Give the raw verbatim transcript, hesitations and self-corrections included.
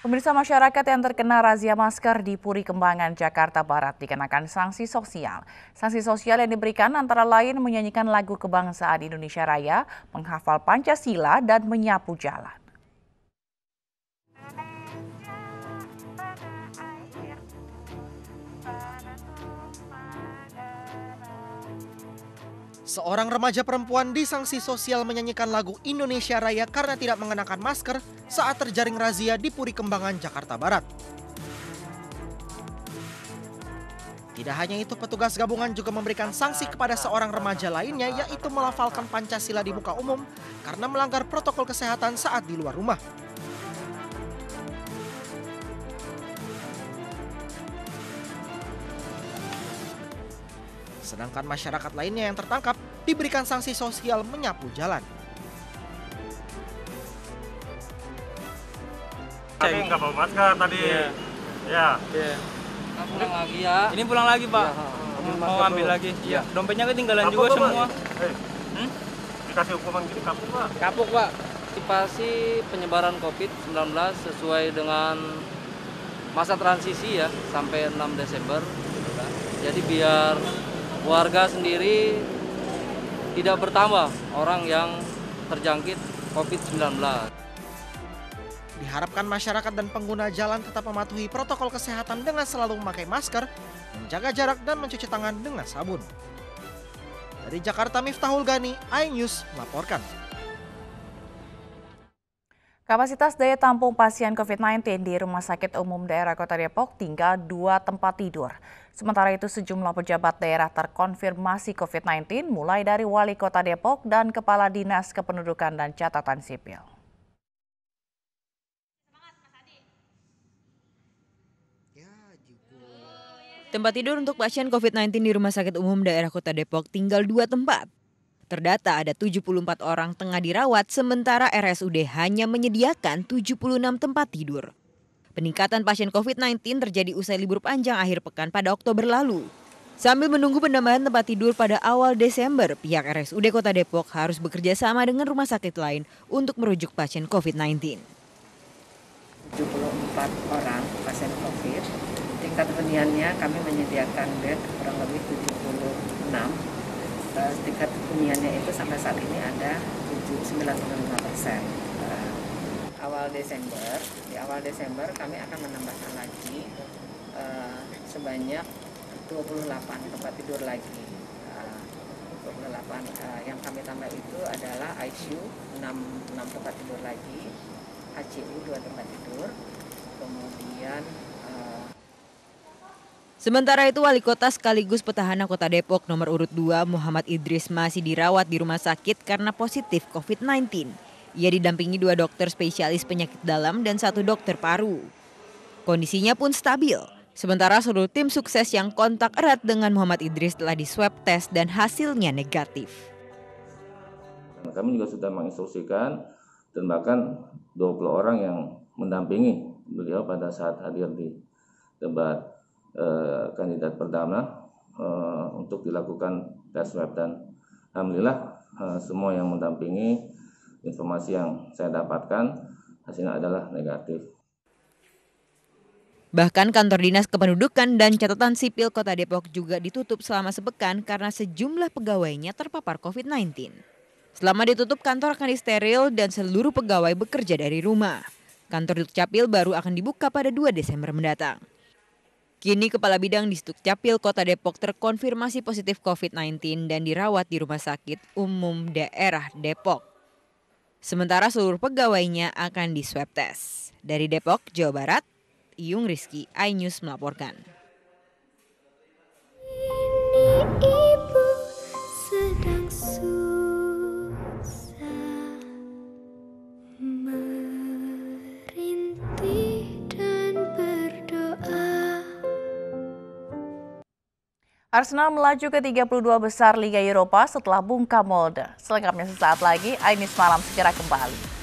Pemirsa, masyarakat yang terkena razia masker di Puri Kembangan, Jakarta Barat dikenakan sanksi sosial. Sanksi sosial yang diberikan antara lain menyanyikan lagu kebangsaan Indonesia Raya, menghafal Pancasila, dan menyapu jalan. Seorang remaja perempuan disanksi sosial menyanyikan lagu Indonesia Raya karena tidak mengenakan masker saat terjaring razia di Puri Kembangan, Jakarta Barat. Tidak hanya itu, petugas gabungan juga memberikan sanksi kepada seorang remaja lainnya, yaitu melafalkan Pancasila di muka umum karena melanggar protokol kesehatan saat di luar rumah. Sedangkan masyarakat lainnya yang tertangkap diberikan sanksi sosial menyapu jalan. Tadi nggak bawa masker tadi. Iya. Ya. Iya. Nah, pulang lagi ya. Ini pulang lagi, Pak. Ya, ambil mau ambil lagi. Iya. Dompetnya ketinggalan kapuk juga apa, semua. Eh. Hmm? Dikasih hukuman gini kapuk, Pak. Kapuk, Pak. Antisipasi penyebaran covid sembilan belas sesuai dengan masa transisi ya sampai enam Desember. Jadi biar warga sendiri tidak bertambah orang yang terjangkit covid sembilan belas. Diharapkan masyarakat dan pengguna jalan tetap mematuhi protokol kesehatan dengan selalu memakai masker, menjaga jarak, dan mencuci tangan dengan sabun. Dari Jakarta, Miftahul Gani, iNews melaporkan. Kapasitas daya tampung pasien covid sembilan belas di Rumah Sakit Umum Daerah Kota Depok tinggal dua tempat tidur. Sementara itu sejumlah pejabat daerah terkonfirmasi covid sembilan belas mulai dari Wali Kota Depok dan Kepala Dinas Kependudukan dan Catatan Sipil. Tempat tidur untuk pasien covid sembilan belas di Rumah Sakit Umum Daerah Kota Depok tinggal dua tempat. Terdata ada tujuh puluh empat orang tengah dirawat, sementara R S U D hanya menyediakan tujuh puluh enam tempat tidur. Peningkatan pasien covid sembilan belas terjadi usai libur panjang akhir pekan pada Oktober lalu. Sambil menunggu penambahan tempat tidur pada awal Desember, pihak R S U D Kota Depok harus bekerja sama dengan rumah sakit lain untuk merujuk pasien covid sembilan belas. tujuh puluh empat orang pasien COVID, tingkat huniannya kami menyediakan bed kurang lebih tujuh puluh enam. Tingkat huniannya itu sampai saat ini ada sembilan puluh lima persen. Awal Desember, di awal Desember kami akan menambahkan lagi uh, sebanyak dua puluh delapan tempat tidur lagi. Uh, dua puluh delapan uh, yang kami tambah itu adalah I C U enam, enam tempat tidur lagi, H C U dua tempat tidur, kemudian uh, Sementara itu, Wali Kota sekaligus petahana Kota Depok nomor urut dua Muhammad Idris masih dirawat di rumah sakit karena positif covid sembilan belas. Ia didampingi dua dokter spesialis penyakit dalam dan satu dokter paru. Kondisinya pun stabil. Sementara seluruh tim sukses yang kontak erat dengan Muhammad Idris telah diswab tes dan hasilnya negatif. Kami juga sudah menginstruksikan dan bahkan dua puluh orang yang mendampingi beliau pada saat hadir di debat Eh, kandidat pertama eh, untuk dilakukan tes swab, dan alhamdulillah eh, semua yang mendampingi, informasi yang saya dapatkan hasilnya adalah negatif. Bahkan kantor Dinas Kependudukan dan Catatan Sipil Kota Depok juga ditutup selama sepekan karena sejumlah pegawainya terpapar covid sembilan belas. Selama ditutup, kantor akan disteril dan seluruh pegawai bekerja dari rumah. Kantor Dukcapil baru akan dibuka pada dua Desember mendatang. Kini Kepala Bidang di Dukcapil Kota Depok terkonfirmasi positif covid sembilan belas dan dirawat di Rumah Sakit Umum Daerah Depok. Sementara seluruh pegawainya akan diswab tes. Dari Depok, Jawa Barat, Iyung Rizky, iNews melaporkan. Ibu sedang susah merintih dan berdoa. Arsenal melaju ke tiga puluh dua besar Liga Eropa setelah bungkam Molde. Selengkapnya sesaat lagi, iNews Malam segera kembali.